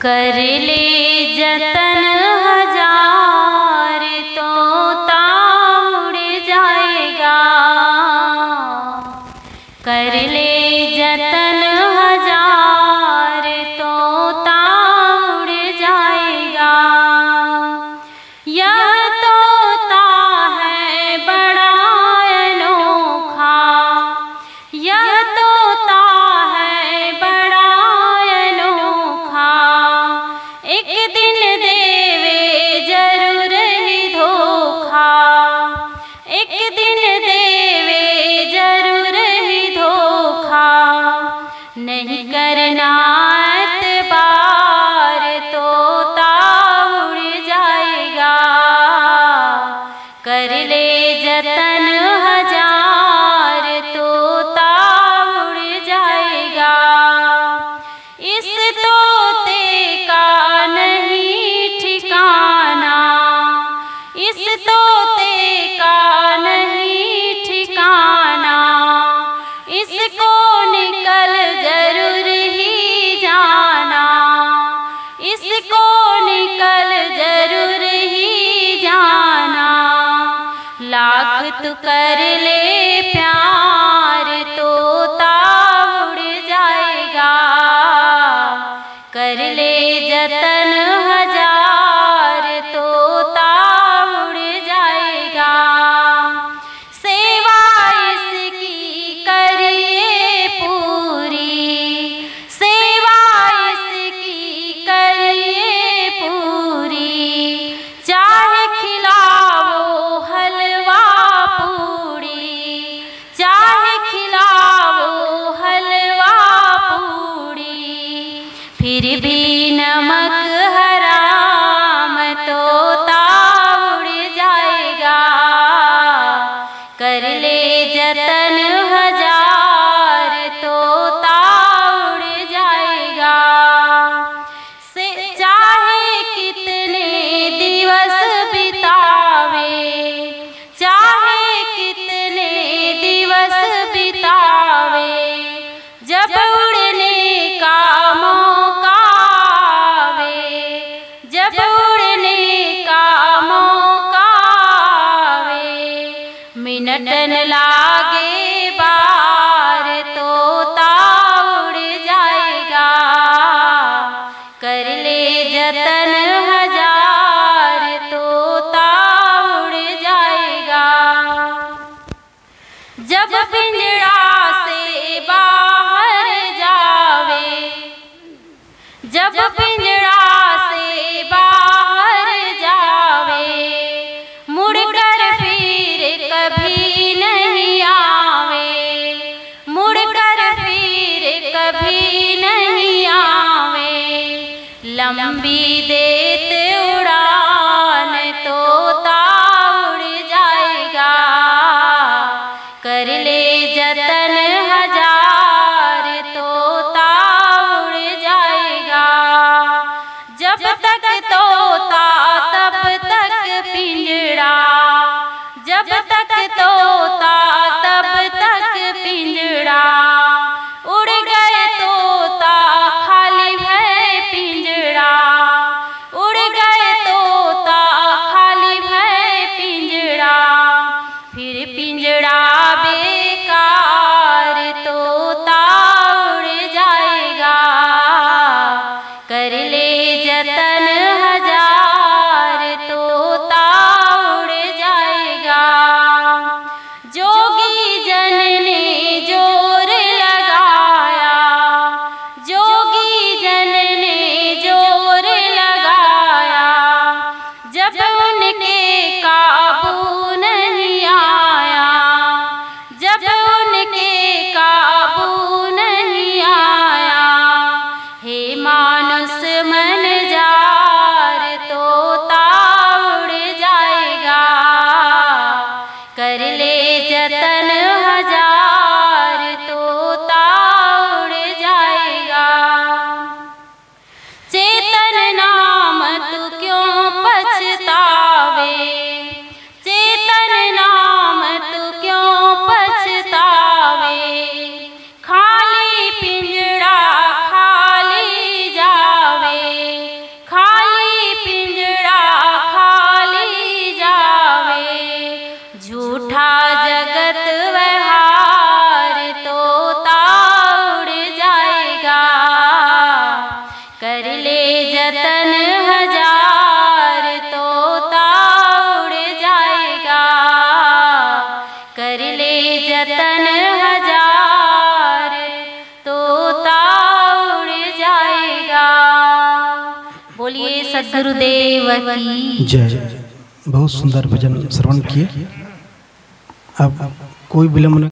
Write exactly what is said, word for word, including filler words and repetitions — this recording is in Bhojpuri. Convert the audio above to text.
कर ले जतन हजार तोता उड़ जाएगा। कर ले जतन हजार तोता उड़ जाएगा। यह तोता है बड़ा अनोखा, यह तोता है बड़ा अनोखा। एक दिन देवे जरूर ही धोखा, एक दिन देवे जरूर ही धोखा। नहीं करना एतबार तोता उड़ जाएगा। कर ले जतन हजार तोता उड़ जाएगा। इस तोते का नहीं ठिकाना, इस तोते का नहीं ठिकाना। इसको निकल जरूर ही जाना, इसको निकल जरूर ही जाना। लाख तू कर ले प्यार तोता उड़ जाएगा। कर ले जतन हजार तोता उड़ जाएगा। सेवा इसकी करिए पूरी, सेवा इसकी करिए पूरी। चाहे खिलाओ हलवा पूड़ी, चाहे खिलाओ हलवा पूड़ी। फिर भी नमक हराम तोता उड़ जाएगा। कर ले जतन हजार तोता उड़ जाएगा। से चाहे कितने दिवस बितावे, चाहे कितने दिवस बितावे। जब उड़ने का मौका आवे, जब उड़ने का मौका आवे। मिनट न लागे बार तोता उड़ जाएगा। कर ले जतन हजार तोता उड़ जाएगा। जब पिंजड़ा से बाहर जावे, जब पिंजड़ा से बाहर जावे। मुड़कर फिर कभी नहीं आवे, मुड़कर फिर कभी नहीं आवे। लंबी देत उड़ान तोता उड़ जाएगा। कर ले जतन हजार तोता उड़ जाएगा। जब तक तोता तब तक पिंजड़ा, जब तक तोता तब तक पिंजड़ा। उड़ गए तोता खाली भय पिंजड़ा, उड़ गए तोता खाली भय पिंजड़ा। फिर पिंजड़ा बेकार तोता उड़ जाएगा। कर ले जतन हजार तोता उड़ जाएगा। जोगी जन ने जोर लगाया, जोगी जन ने जोर लगाया। जब उनके काबू नहीं आया, जब उनके काबू नहीं आया। हे मानुष मन जा सदगुरुदेव की जय। बहुत सुंदर भजन श्रवण किए। अब कोई विलंब न